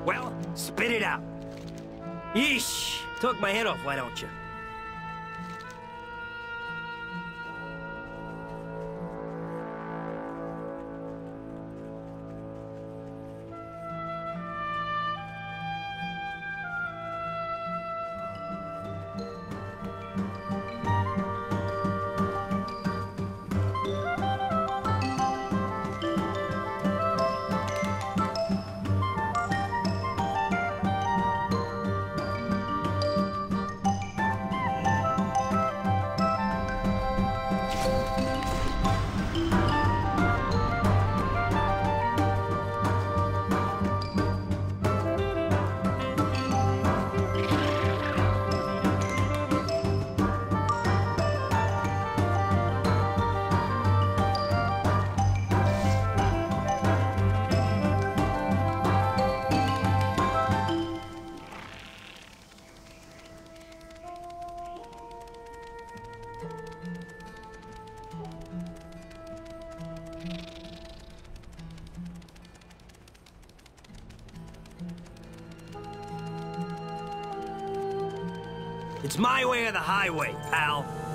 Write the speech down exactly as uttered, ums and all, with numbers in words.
Well, spit it out. Yeesh! Took my head off, why don't you? It's my way or the highway, pal.